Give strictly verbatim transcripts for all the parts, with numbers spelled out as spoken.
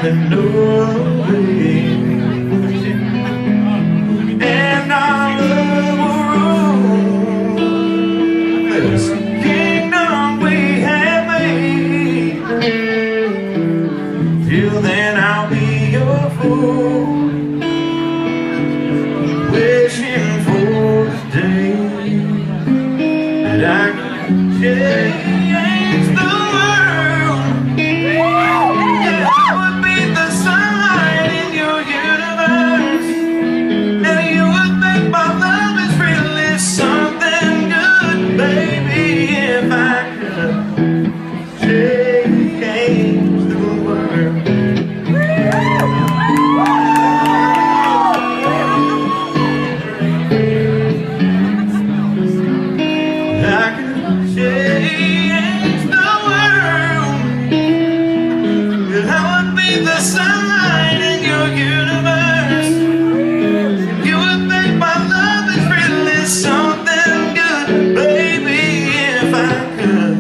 and away, and our love will rule this kingdom we have made. Till then I'll be your fool, wishing for the day that I can change the world. That I would be the sunlight in your universe, that you would think my love is really something good, baby. If I could change the world. The sunlight in your universe, you would think my love is really something good, baby. If I could,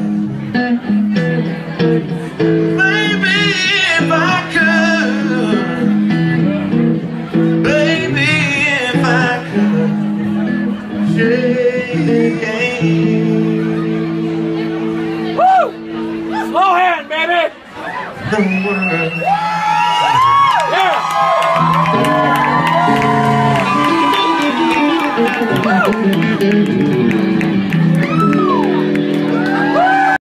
baby, if I could, baby, if I could change. Woo! Slow hand, baby. The world. Yeah.